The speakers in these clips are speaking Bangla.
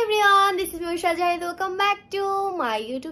everyone, this is Moisha Jahid. Welcome back to my YouTube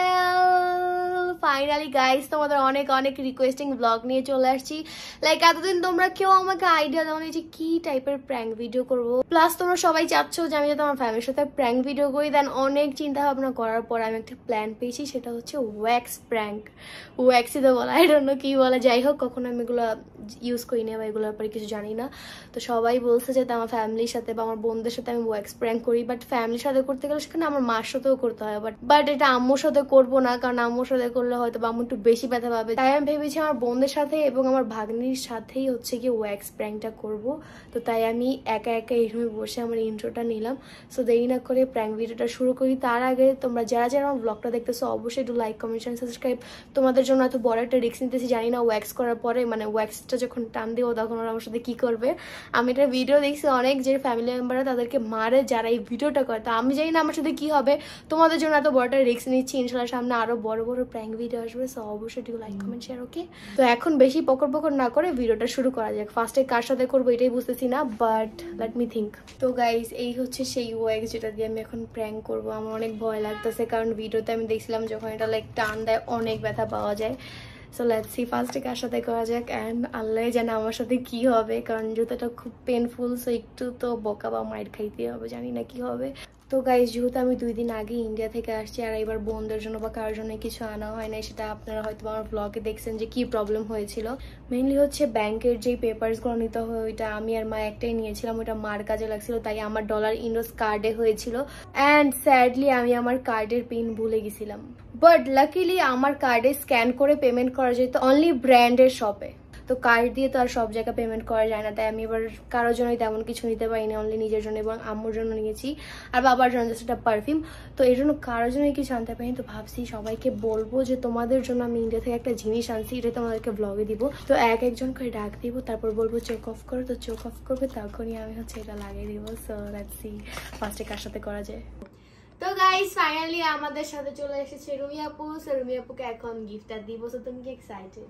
channel. Finally guys, তোমাদের অনেক রিকোয়েস্টিং ব্লগ নিয়ে চলে আসছি। লাইক এতদিন তোমরা কেউ আমাকে আইডিয়া দাওনি যে কি টাইপের প্র্যাঙ্ক ভিডিও করব। প্লাস তোমরা সবাই চাচ্ছো যে আমি যাতে আমার ফ্যামিলির সাথে প্র্যাঙ্ক ভিডিও করি। দেন অনেক চিন্তা ভাবনা করার পর আমি একটা প্ল্যান পেয়েছি, সেটা হচ্ছে ওয়্যাক্স প্র্যাঙ্ক। ওয়্যাক্সই তো বলা, আই ডোন্ট নো কি বলা। যাই হোক, কখনো আমি এগুলো ইউজ করি না বা এগুলোর ব্যাপারে কিছু জানি না। তো সবাই বলছে যে আমার ফ্যামিলির সাথে বা আমার বোনদের সাথে আমি ওয়্যাক্স প্র্যাঙ্ক করি, বাট ফ্যামিলির সাথে করতে গেলে সেখানে আমার মার সাথেও করতে হয়। বাট এটা আম্মুর সাথে করবো না, কারণ আম্মুর সাথে করলে হয়তো আম্মু একটু বেশি ব্যথা পাবে। তাই আমি ভেবেছি আমার বোনদের সাথে এবং আমার ভাগ্নির সাথেই হচ্ছে কি ওয়্যাক্স প্র্যাঙ্কটা করব। তো তাই আমি একা এই রুমে বসে আমার ইন্ট্রোটা নিলাম। সো দেরি না করে প্র্যাঙ্ক ভিডিওটা শুরু করি। তার আগে তোমরা যারা আমার ব্লগটা দেখতেছো অবশ্যই একটু লাইক, কমেন্ট, সাবস্ক্রাইব। তোমাদের জন্য এত বড় একটা রিস্ক নিতেছি, জানি না ওয়্যাক্স করার পরে মানে ওয়্যাক্সটা যখন টান দিব তখন ওরা আমার সাথে কি করবে। আমি একটা ভিডিও দেখছি অনেক যে ফ্যামিলি মেম্বাররা তাদেরকে মারে যারা এই ভিডিওটা করে। তো আমি জানি না আমার সাথে কি হবে। তোমাদের জন্য এত বড় একটা রিস্ক নিচ্ছি, ইনশাআল্লাহ সামনে আরো বড় প্র্যাঙ্ক ভিডিও আসবে। সো অবশ্যই একটু লাইক, কমেন্ট, শেয়ার। ওকে, তো এখন বেশি পকর না করে ভিডিওটা শুরু করা যাক। ফার্স্টে কার সাথে করবো এটাই বুঝতেছি না, বাট লেট মি থিঙ্ক। তো গাইস, এই হচ্ছে সেই ওয়্যাক্স যেটা দিয়ে আমি এখন প্র্যাঙ্ক করবো। আমার অনেক ভয় লাগতেছে, কারণ ভিডিওতে আমি দেখছিলাম যখন এটা লাইক টান দেয় অনেক ব্যথা পাওয়া যায়। সো লেটস সি ফার্স্টে কার সাথে করা যাক, অ্যান্ড আল্লাহ জানে আমার সাথে কি হবে, কারণ যেহেতু খুব পেনফুল। সো একটু তো বকা বা মাইর খাইতে হবে, জানি না কি হবে। তো গাইজ, যেহেতু আমি 2 দিন আগে ইন্ডিয়া থেকে আসছি আর এবার বোনদের জন্য বা কারোর জন্য কিছু আনা হয় না, সেটা আপনারা হয়তো আমার ব্লগে দেখছেন যে কি প্রবলেম হয়েছিল। মেইনলি হচ্ছে ব্যাংকের যেই পেপারসগুলো নিতে হয় ওইটা আমি আর মা একটাই নিয়েছিলাম, ওইটা মার কাজে লাগছিল। তাই আমার ডলার ইন্ডোস কার্ডে হয়েছিল, অ্যান্ড স্যাডলি আমি আমার কার্ডের পিন ভুলে গেছিলাম। বাট লাকিলি আমার কার্ডে স্ক্যান করে পেমেন্ট করা যেত অনলি ব্র্যান্ডের শপে। তো কার্ড দিয়ে তো আর সব জায়গায় পেমেন্ট করা যায় না, তাই আমি এবার কারোর জন্যই তেমন কিছু নিতে পারিনি, অনলি নিজের জন্য এবং আম্মুর জন্য নিয়েছি আর বাবার জন্য জাস্ট একটা পারফিউম। তো এই জন্য কারোর জন্যই কিছু আনতে পারিনি। তো ভাবছি সবাইকে বলবো যে তোমাদের জন্য আমি ইন্ডিয়া থেকে একটা জিনিস আনছি, এটা তোমাদেরকে ব্লগে দিব। তো একজন করে ডাক দিব, তারপর বলবো চোখ অফ করো। তো চোখ অফ করবে, তখনই আমি হচ্ছে এটা লাগিয়ে দিব। সো লেটস সি ফার্স্টে কার সাথে করা যায়। তো গাইস, ফাইনালি আমাদের সাথে চলে এসেছে রুমি আপু। সো রুমি আপুকে এখন গিফটটা দিব। সো তুমি কি এক্সাইটেড?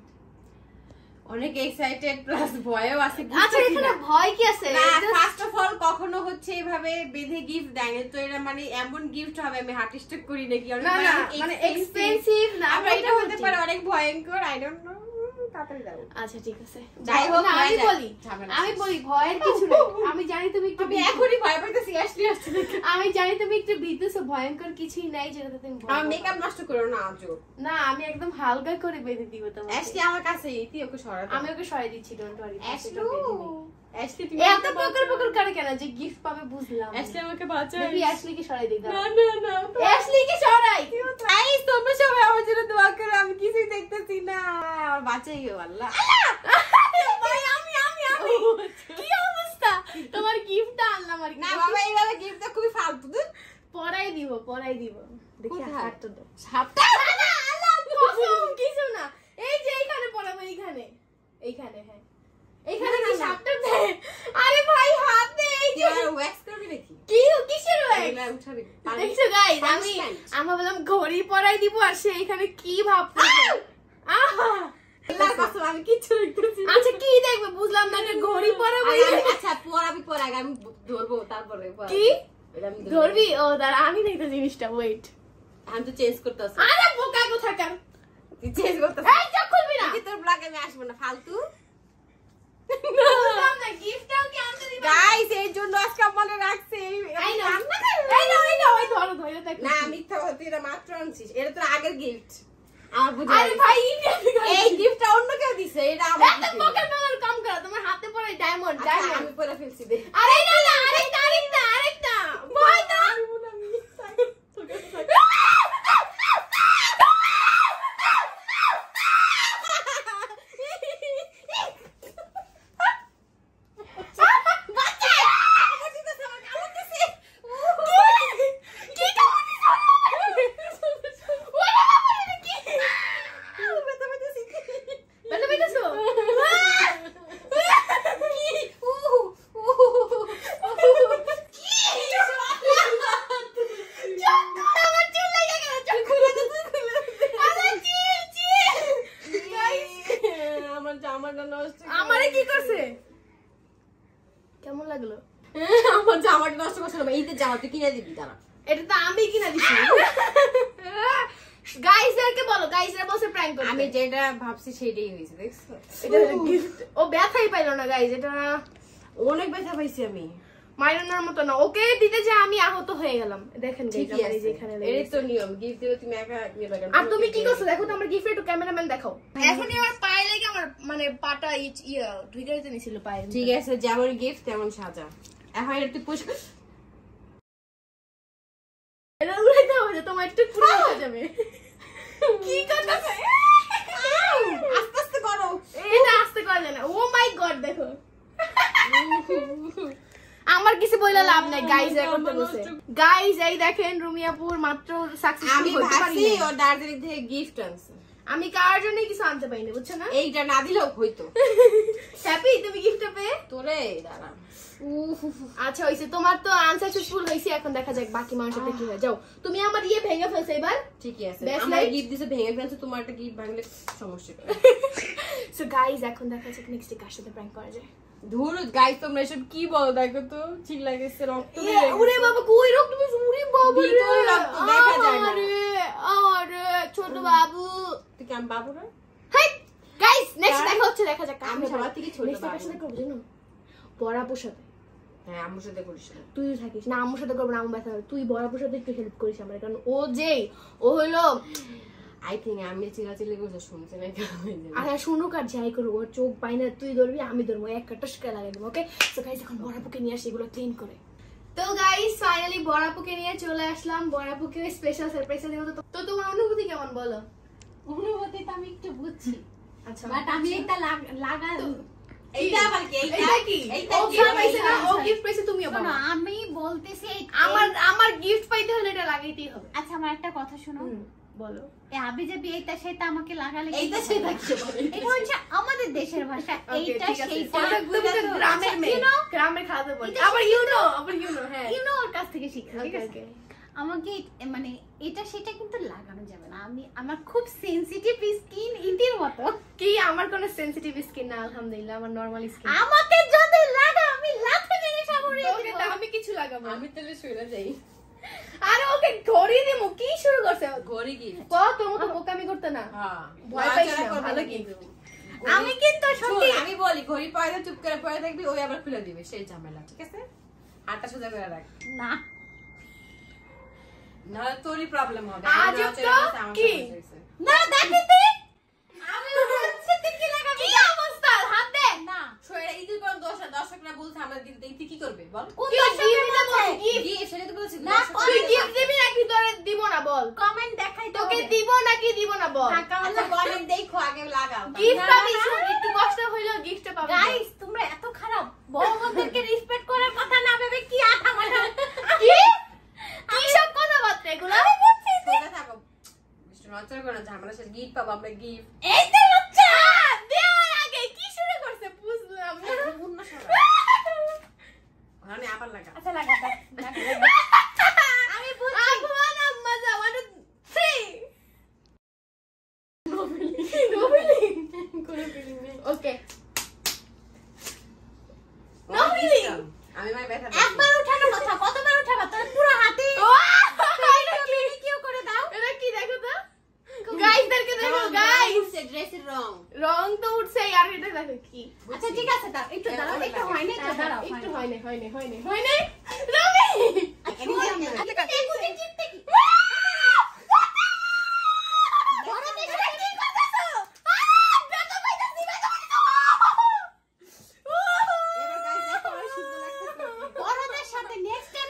অনেক এক্সাইটেড প্লাস ভয়ও আছে। আচ্ছা, এখানে ভয় কি আছে? না, ফার্স্ট অফ অল কখনো হচ্ছে এভাবে বেঁধে গিফট দেয় না, তো এটা মানে এমন গিফট হবে আমি হার্ট স্ট্রোক করি নাকি, মানে এক্সপেন্সিভ না, আমরা এটা হতে পারে অনেক ভয়ঙ্কর। আই ডোন্ট নো, তাড়াতাড়ি দাও। আচ্ছা ঠিক আছে, যাই হোক, আমি বলি ভয়ের কিছু নেই। আমি জানি তুমি একটু এখনই ভয় পাইতেছি, আসলে আসছে দেখে। আমি জানি তুমি একটু ভীতছো, ভয়ঙ্কর কিছুই নাই যেটা তুমি ভয়। আমার মেকআপ নষ্ট করো না আজও। না, আমি একদম হালকা করে বেঁধে দিব তোমাকে। অ্যাশলি আমার কাছে তুই ওকে সরা। আমি ওকে সরাই দিচ্ছি, ডোন্ট ওয়ারি। অ্যাশলি তুমি এত পকর করে কেন যে গিফট পাবে বুঝলাম। অ্যাশলি আমাকে বাঁচাও। দেখি অ্যাশলি কি সরাই দিই। না অ্যাশলি কি সরাই? গাইস, তোমরা সবাই আমার জন্য দোয়া করো, আমি কিছুই দেখতেছি না। বাঁচাইও আল্লাহ। ভাই আমি কি অবস্থা? তোমার গিফটটা আনলাম আর কি। না বাবা, এইভাবে গিফটটা খুবই ফালতু। পরাই দিব। দেখি হাতটা দাও। সাপটা না আল্লাহ কসম, কিছু না। এই যে এইখানে পরাবো, এইখানে হ্যাঁ, এইখানে কি সাপটা দেয়? আরে ভাই হাত দে। এই যে ওয়্যাক্স করবি নাকি? কি কিসের ওয়্যাক্স? এগুলা উঠাবি। দেখছো গাইস, আমি বললাম ঘড়ি পরাই দিব আর সে এখানে কি ভাবতেছে। আহা, আল্লাহর কসম আমি কিছু দেখতেছি না। আচ্ছা কি দেখবে বুঝলাম না, যে ঘড়ি পরাবো। আচ্ছা পরাবি, পর আগে আমি ধরবো, তারপরে কি ধরবি? ও দাঁড়া, আমি দেখি তো জিনিসটা। ওয়েট, আমি তো চেঞ্জ করতেছি। আরে বোকা কোথাকার, তুই চেঞ্জ করতেছিস। এই চোখ খুলবি না। তোর ব্লগে আমি আসবো না, ফালতু। বুঝলাম না, গিফটটাও কি আনতে দিবা? গাইস, এই জন্য আজকে আমারে রাখছে। এই নাও, ওই ধরো দেখ। না, মিথ্যা কথা, তুই এটা মাত্র আনছিস। এটা তোর আগের গিফট। আমার বুঝা আরে ভাই, এই গিফটটা অন্য কেউ দিছে, এটা আমার এত পকেট মারার কাম করো। তোমার হাতে পড়ে ডায়মন্ড। আমি পরে ফেলছি দে। আরে না, আরেকটা ভয় দাও। ঈদের জামা তুই কিনে দিবি দাঁড়া। এটা তো আমি কিনা দিছি। গাইসদেরকে বলো, গাইসরা বসে প্র্যাঙ্ক করতে। আমি যেটা ভাবছি সেটাই হয়েছে, দেখছো? এটা হলো গিফট। ও ব্যথাই পাইলো না গাইস, এটা অনেক ব্যথা পাইছি আমি। মাইরানোর মতো না, ওকে দিতে যে আমি আহত হয়ে গেলাম। দেখেন গাইস আমার এই যে এখানে লেগে এর তো নিয়ম, গিফট দিলে তুমি একা নিয়ে লাগানো। আর তুমি কি করছো দেখো তো, আমার গিফট একটু ক্যামেরাম্যান দেখাও। এখনই আমার পায়ে লেগে আমার মানে পাটা ঢুকে যেতে নিছিল পায়ে। ঠিক আছে, যেমন গিফট তেমন সাজা। এখন একটু পুশ। এটা উড়াইতে হবে, তোমার একটু পুরো হয়ে যাবে। কি করতেছ? আস্তে আস্তে করো। এটা আস্তে করা যায় না। ও মাই গড, দেখো আমার কিছু বইলা লাভ নাই। গাইজ এর করতে বসে গাইজ, এই দেখেন রুমিয়াপুর মাত্র সাকসেসফুল আমি হতে পারি ভাবছি না। ও দার্জিলিং থেকে গিফট আনছে। আমি কার জন্য কিছু আনতে পারিনি, বুঝছো না? এইটা না দিলেও হইতো। হ্যাপি তুমি গিফট পেয়ে? তোরে দাঁড়া। আচ্ছা হইছে, তোমার তো আনসাকসেসফুল হইছে, এখন দেখা যাক বাকি মানুষের সাথে কি হয়। যাও তুমি আমার ভেঙে ফেলছো এবার। ঠিকই আছে, Best আমার light? গিফট দিছে ভেঙে ফেলছে, তোমার একটা গিফট ভাঙলে সমস্যা কি? সো গাইজ এখন দেখা যাক নেক্সট কার সাথে প্র্যাঙ্ক করা যায়। ধুর গাইস, তোমরা এসব কি বলো? দেখো তো ঠিক লাগছে, রক্ত বের হয়ে ওরে গেছে। বাবা কই রক্ত বেশ, ওরে বাবা রে, ভিতরে রক্ত দেখা যায় না। আরে ছোট বাবু। তুই কেমন বাবু রে? হাই গাইস, নেক্সট দেখা হচ্ছে, দেখা যাক আমি সবার থেকে ছোট নেক্সট কার সাথে করব জানো? বড়াপুর সাথে। হ্যাঁ, আম্মুর সাথে করিস না। তুই থাকিস না, আম্মুর সাথে করবো না, আমার ব্যথা হবে। তুই বড়াপুর সাথে একটু হেল্প করিস আমার, কারণ ও হলো আই থিঙ্ক আমি চিল্লাচিল্লি করছে শুনছে না কেন। আচ্ছা শুনুক আর যাই করবো, ওর চোখ পাই না, তুই ধরবি আমি ধরবো, এক কাটা শিকার লাগাই দেবো। ওকে তো গাইস এখন বড়াপুকে নিয়ে আসি এগুলো ক্লিন করে। তো গাইস ফাইনালি বড়াপুকে নিয়ে চলে আসলাম, বড়াপুকে স্পেশাল সারপ্রাইজ দেবো। তো তোমার অনুভূতি কেমন বলো? অনুভূতি তো আমি একটু বুঝছি, আচ্ছা বাট আমি এটা লাগা এইটা আবার কি? এইটা কি? এইটা ও কি? গিফট পাইছে না, ও গিফট পাইছে, তুমিও শোনো, পাবা। আমি বলতেছি আমার গিফট পাইতে হলে এটা লাগাইতেই হবে। আচ্ছা আমার একটা কথা শোনো, বলো। এই আবি যাবি এইটা সেটা আমাকে লাগালে কি এইটা হবে? সেটা কি বলে? এটা হচ্ছে আমাদের দেশের ভাষা, এইটা সেইটা তুমি তো গ্রামের মেয়ে, গ্রামের খাতে বল। আবার ইউ নো হ্যাঁ ইউ নো ওর কাছ থেকে শিখা, ঠিক আছে? ওকে আমাকে মানে এটা সেটা কিন্তু লাগানো যাবে না। আমার খুব সেনসিটিভ স্কিন, ইটির মতো। কি আমার কোনো সেনসিটিভ স্কিন না, আলহামদুলিল্লাহ আমার নরমাল স্কিন। আমাকে যদি লাগা আমি লাথি মেরে সামনে ওকে তো আমি কিছু লাগাবো না। আমি তাহলে শুয়ে যাই। আরে ওকে ধরিয়ে দিমু, কি শুরু করছে? ঘড়ি কি? কত মতো বোকামি করতে না। হ্যাঁ, ভয় পাইস না, ভালো কি? আমি কিন্তু সত্যি আমি বলি ঘড়ি পয়দা চুপ করে পয়দা দেখবি, ওই আবার খুলে দিবে, সেই ঝামেলা। ঠিক আছে, হাতটা সোজা করে রাখ, না না তোরই প্রবলেম হবে। আজব তো কি? না দেখিতে আমি বলছি তুই কি লাগাবি? কি অবস্থা? হাত দে না শোয়েরা ইদুর কোন দর্শকরা বলছে আমরা দিতে কি করবে বল? কোন কি দর্শকের দিবি না কাছে? বল? গিফট দিয়ে সেটা তো বলছি না, তুই গিফট দিবি নাকি তোরে দিব না বল? কমেন্ট দেখাই তোকে দিব নাকি দিব না বল? টাকা আচ্ছা কমেন্ট দেখো, আগে লাগাও। গিফট না, পাবি, না, শুন, একটু কষ্ট হইলেও গিফট পাবি। গাইস তোমরা এত খারাপ, বড়দেরকে রেসপেক্ট করার কথা না ভেবে কি আঠা মারা কি কি সব কথাবার্তা এগুলো? সোজা থাকো, মিস্টার নচর করো, ঝামেলা শেষ। গিফট পাবো আমরা, গিফট। এই তো লজ্জা দেওয়ার আগে কি শুরু করছে বুঝলাম না। পূর্ণ শোনা ওখানে আবার লাগা। আচ্ছা লাগা আমি বুঝছি। আফওয়ান আম্মা জামানা 3 নোবেলি কোনো ফিলিং নেই। ওকে No feeling. আমি মাই ব্যথা পাচ্ছি। একবার উঠানো কথা, কতবার উঠাবা? তোর পুরো হাতে কেউ করে দাও। এটা কি দেখো তো গাইস, দেখো গাইস, ড্রেসের রং রং তো উঠছে আর এটা দেখো কি। আচ্ছা ঠিক আছে, দাও একটু দাঁড়াও, একটু হয় না, একটু দাঁড়াও, একটু হয় হয়নি রবি এবার গাইস দেখো আর সুন্দর লাগতেছে। বড়দের সাথে নেক্সট টাইম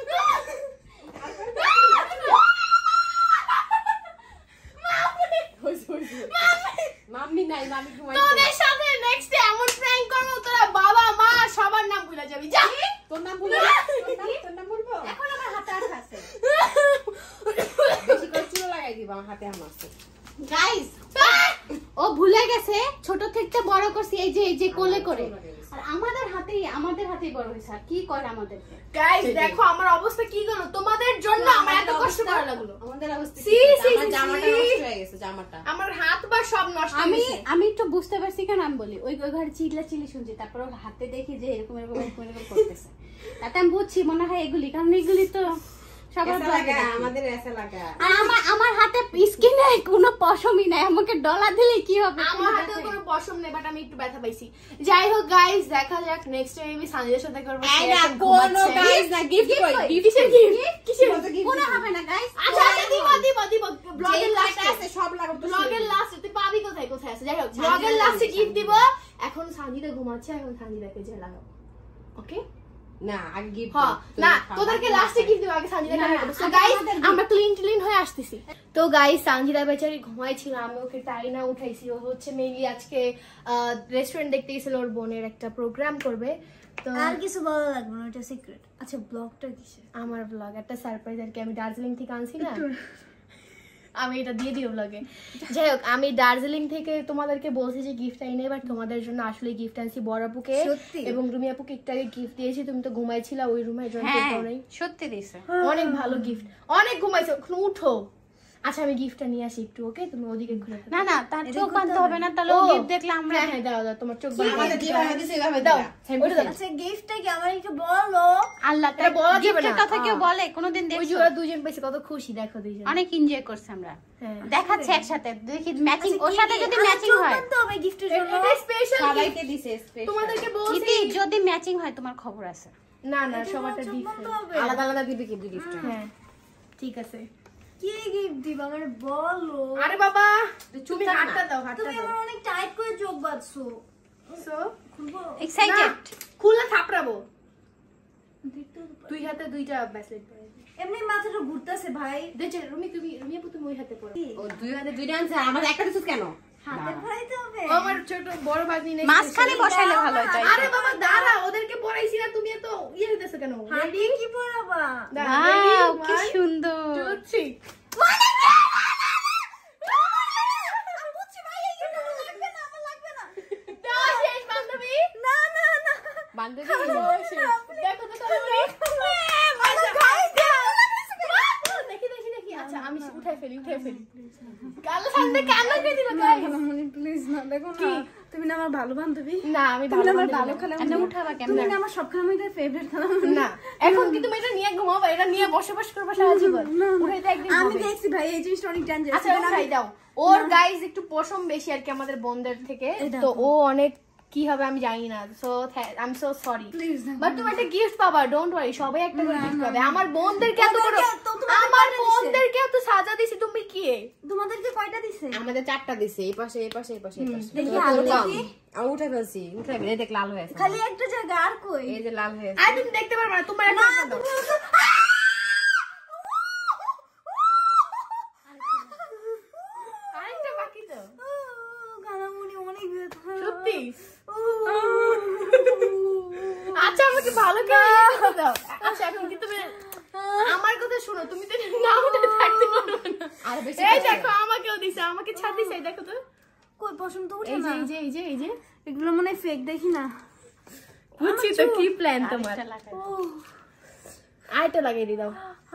মাম্মি নাই, মাম্মি ঘুমাইছে। তোদের সাথে নেক্সট এমন প্র্যাঙ্ক করবো তোরা বাবা মা সবার নাম ভুলে যাবি। যা তোর নাম বলবো? তোর নাম বলবো? এখন আমার হাতে আঠা আছে। বেশি করে চুলো লাগাই দিবা আমার হাতে, আমার আছে। গাইস ও ভুলে গেছে, ছোট থেকে বড় করছি এই যে কোলে করে, আর আমাদের হাতেই বড় হয়েছে। আর কি করে আমাদেরকে? গাইস দেখো আমার অবস্থা কি হলো, তোমাদের জন্য আমার এত কষ্ট করা লাগলো। আমাদের অবস্থা সি, সি, আমার সি, জামাটা সি। নষ্ট হয়ে গেছে, জামাটা। আমার হাত বা সব নষ্ট হয়ে গেছে। আমি একটু বুঝতে পারছি কেন আমি বলি, ওই ঘরে চিল্লা চিল্লি শুনছি, তারপর ওর হাতে দেখি যে এরকম করতেছে। তাতে আমি বুঝছি মনে হয় এগুলি, কারণ এগুলি তো সবার লাগা আমাদের এসে লাগা। আমার হাতে স্কিনে কোনো পশমই নাই, আমাকে ডলা দিলে কি হবে? আমার হাতেও কোনো পশম নেই, বাট আমি একটু ব্যথা পাইছি। যাই হোক গাইস, দেখা যাক নেক্সট টাইম আমি সানজিদার সাথে করব। কোনো গাইস না, গিফট কই? কিসের গিফট? কিসের কোনো হবে না গাইস। আচ্ছা দিব ব্লগের লাস্টে আছে সব লাগাবো। ব্লগের লাস্টে তুই পাবি কোথায় কোথায় আছে? যাই হোক ব্লগের লাস্টে গিফট দিব। এখন সানজিদা ঘুমাচ্ছে, এখন সানজিদাকে যে লাগাবো। ওকে না আগে গিফট। হ্যাঁ না, তোদেরকে লাস্টে গিফট দিব, আগে সানজিদাকে লাগাবো। সো গাইস আমরা ক্লিন হয়ে আসতেছি। তো গাইস সানজিদা বেচারি ঘুমাইছিল, আমি ওকে টাইনা উঠাইছি। ও হচ্ছে মেইনলি আজকে রেস্টুরেন্ট দেখতে গেছিল, ওর বোনের একটা প্রোগ্রাম করবে। তো আর কিছু বলা লাগবে না, এটা সিক্রেট। আচ্ছা ব্লগটা কিসের? আমার ব্লগ একটা সারপ্রাইজ আর কি, আমি দার্জিলিং থেকে আনছি না, আমি এটা দিয়ে দিও ব্লগে। যাই হোক আমি দার্জিলিং থেকে তোমাদেরকে বলছি যে গিফট আইনে, বাট তোমাদের জন্য আসলে গিফট আনছি বড় আপুকে এবং রুমি আপুকে একটু আগে গিফট দিয়েছি। তুমি তো ঘুমাইছিলা ওই রুমে, সত্যি দিছে, অনেক ভালো গিফট, অনেক ঘুমাইছো, উঠো। আচ্ছা আমি গিফটটা নিয়ে আসি একটু, ওকে? তুমি ওদিকে ঘুরে না না, তার চোখ বাঁধতে হবে না, তাহলে ও গিফট দেখলে আমরা হ্যাঁ দাও তোমার চোখ বাঁধা আমাদের যেভাবে দিছে এইভাবে দাও। আচ্ছা গিফটটা কি আমার একটু বলো? আল্লাহ এটা বলা যাবে না। গিফটের কথা কেউ বলে কোনোদিন? ওই দেখছো যে ওরা দুজন পেয়েছে, কত খুশি দেখো দুজন, অনেক এনজয় করছে আমরা। হ্যাঁ দেখাচ্ছে একসাথে, দেখি ম্যাচিং, ওর সাথে যদি ম্যাচিং হয় তো হবে গিফটের জন্য। এটা স্পেশাল সবাইকে দিছে স্পেশাল। তোমাদেরকে বলছি যদি যদি ম্যাচিং হয় তোমার খবর আছে। না না সবারটা ডিফারেন্ট, আলাদা আলাদা দিবে কি গিফট? হ্যাঁ ঠিক আছে। কি গিফট দিবা আমারে বলো? আরে বাবা তুমি হাতটা দাও, হাতটা তুমি দাও। আমার অনেক টাইট করে চোখ বাঁধছো। সো খুলবো? এক্সাইটেড? খুললে থাপড়াবো। দুই হাতে দুইটা ব্রেসলেট পরে এমনি মাথাটা ঘুরতেছে ভাই। দেখে রুমি আপু তুমি ওই হাতে পরো। ও দুই হাতে দুইটা আনছে, আমাদের একটা দিছিস কেন? হাতে পরাইতে হবে? ও আমার ছোট বড় বাগনি নেই, মাঝখানে বসাইলে ভালো হতো। আরে বাবা দাঁড়া, ওদেরকে পড়াইছি না, তুমি এত ইয়ে হইতেছো কেন? হাতে কি পরাবা? ওয়াও কি সুন্দর। বান্ধবী দেখো তো দেখি আচ্ছা আমি উঠাই ফেলি কালো সামনে কালো কে দিল প্লিজ না, দেখো না তুমি না আমার ভালো বান্ধবী। না আমি তুমি না আমার ভালো খেলা এনে উঠাবা কেমন? তুমি না আমার সবখানে আমার ফেভারিট খেলা। না এখন কি তুমি এটা নিয়ে ঘুমাবা? এটা নিয়ে বসবাস করবা সারা জীবন? উঠাইতে একদিন আমি হবে। দেখছি ভাই এই জিনিসটা অনেক ডেঞ্জারাস। আচ্ছা উঠাই দাও। ওর গাইস একটু পশম বেশি আর কি আমাদের বোনদের থেকে, তো ও অনেক কি হবে আমি জানি না। So I am so sorry, but তুমি একটা গিফট পাবা, ডোন্ট ওয়ারি। সবাই একটা করে গিফট পাবে। আমার বোনদেরকে এত বড়, আমার বোনদেরকে এত সাজা দিছি, তুমি কি? তোমাদেরকে কয়টা দিছে? আমাদের চারটা দিছে, এই পাশে এই পাশে এই পাশে এই পাশে। দেখি আলো দেখি। আমি উঠে ফেলছি, উঠে ফেলে দেখ লাল হয়েছে। খালি একটা জায়গা আর কই? এই যে লাল হয়েছে। আর তুমি দেখতে পারবে না, তোমার একটা দাও। আরেকটা বাকি তো। গানামুনি অনেক ব্যথা। সত্যি? আচ্ছা আমাকে ভালো করে ইয়ে দাও। আচ্ছা এখন কি তুমি আমার কথা শোনো, তুমি তো না উঠে থাকতে পারবে না। আর বেশি এই দেখো আমাকেও দিছে, আমাকে ছাড় দিছে, এই দেখো তো। কই পশম তো উঠে এই যে না। এই যে এগুলো মনে ফেক, দেখি না। বুঝছি তো কি প্ল্যান তোমার। আইটা লাগিয়ে দি দাও।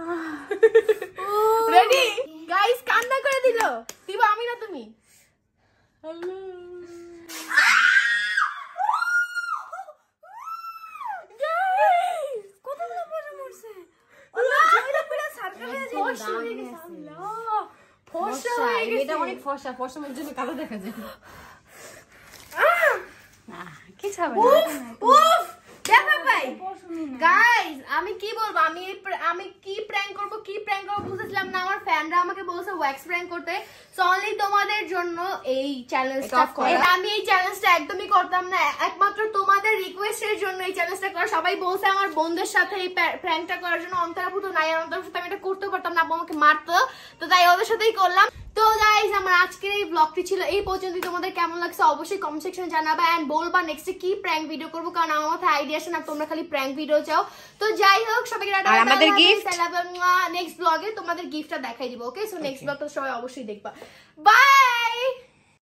রেডি গাইস, কান্না করে দিল। দিবা আমি না তুমি? কতগুলো পশম উঠছে। আল্লাহ জয়টা পুরো সার্কেল হয়ে যায়। ফর্সা হয়ে গেছে। আল্লাহ ফর্সা ফর্সা, হয়ে গেছে। এটা অনেক ফর্সা, ফর্সার জন্য কালো দেখা যায়। না কিছু হবে উফ না। উফ দেখো ভাই গাইস, আমি কি বলবো, আমি কি প্র্যাঙ্ক করব বুঝতেছিলাম না। আমার ফ্যানরা আমাকে বলছে ওয়্যাক্স প্র্যাঙ্ক করতে, সো অনলি তোমাদের জন্য এই চ্যালেঞ্জটা করা। আমি এই চ্যালেঞ্জটা একদমই করতাম না, একমাত্র তোমাদের রিকোয়েস্টের জন্য এই চ্যালেঞ্জটা করা। সবাই বলছে আমার বোনদের সাথে এই প্র্যাঙ্কটা করার জন্য, অন্তরাভূত নাই, অন্তরার সাথে আমি এটা করতে পারতাম না, আপু আমাকে মারতো, তো তাই ওদের সাথেই করলাম। তো গাইস আমার আজকের এই ব্লগটি ছিল এই পর্যন্তই। তোমাদের কেমন লাগছে অবশ্যই কমেন্ট সেকশনে জানাবা, এন্ড বলবা নেক্সটে কি প্র্যাঙ্ক ভিডিও করবো, কারণ আমার মাথায় আইডিয়া আসে না, তোমরা খালি প্র্যাঙ্ক ভিডিও চাও। তো যাই হোক সবাইকে টাটা, আর আমাদের gift? নেক্সট ব্লগে তোমাদের গিফটটা দেখাই দিব। ওকে, সো নেক্সট ব্লগটা সবাই অবশ্যই দেখবা। বাই।